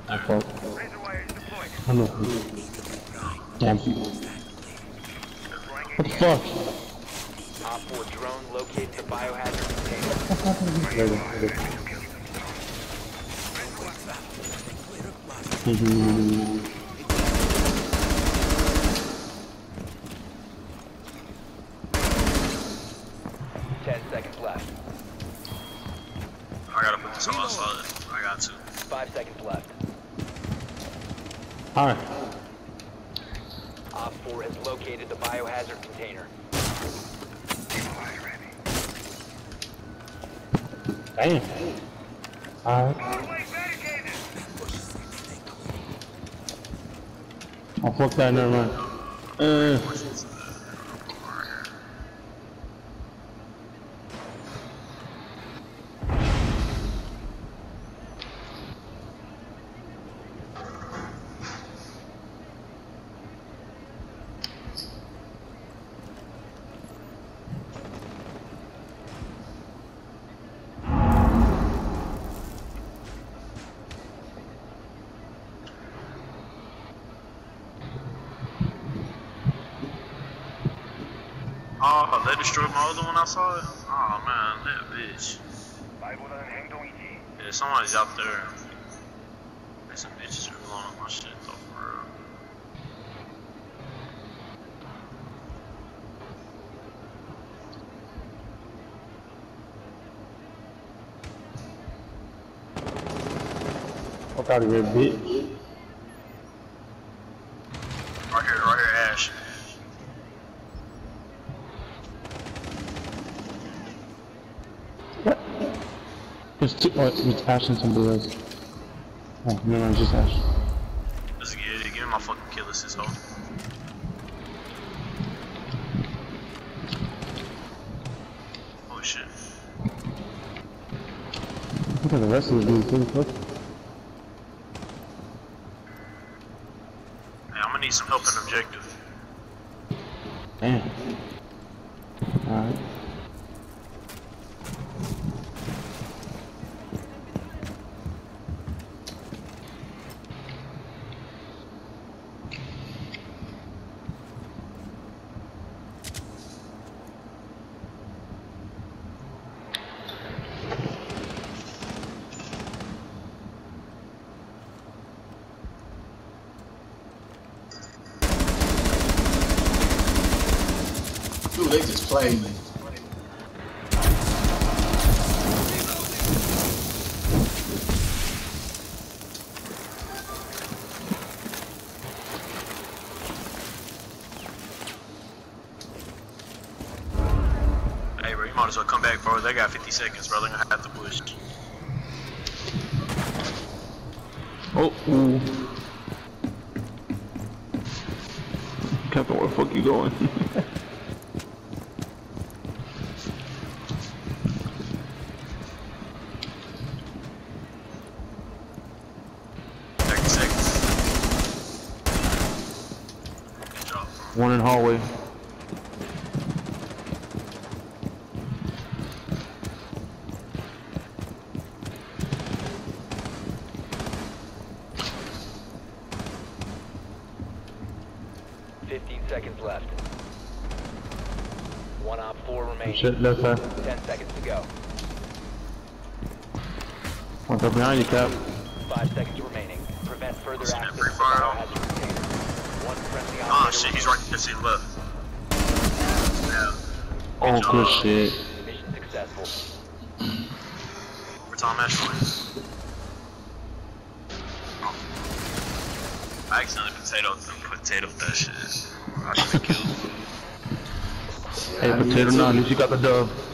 I thought. I know. Damn. What the fuck? Op 4 drone located the biohazard container. Mm-hmm. 10 seconds left. I gotta put this on solid. I got to. 5 seconds left. Alright. Op 4 has located the biohazard container. Damn. Alright. I'll fuck that, never mind. Oh, they destroyed my other one I saw it? Oh man, that bitch. Yeah, somebody's out there. There's some bitches who are blowing up my shit though, for real. Fuck out of here, bitch. Right here, Ash. There's two, oh, it's Ash and somebody else. Oh, no, it's just Ash. Let's get it. Give me my fucking kill assist, hoe. Oh shit. Look at the rest of the dudes, too. Look. Hey, I'm gonna need some help in objective. Damn. Alright. Dude, they just played me. Hey bro, you might as well come back, bro. They got 50 seconds, bro. They're gonna have to push. Oh, ooh. Captain, where the fuck you going? 30 seconds. Good job. One in hallway. Seconds left. One Op 4 remaining. Shit, left side. 10 seconds to go. One's up behind you, Cap. 5 seconds remaining. Prevent further Seen that access pretty to far out. biohazard container. One friendly Ah operator shit, he's remaining. right there to the left. Yeah. Oh, good shit. Mission successful. Overtime match points. I accidentally potatoed that shit. I should have killed. Hey, potato, nah, at least you got the dub.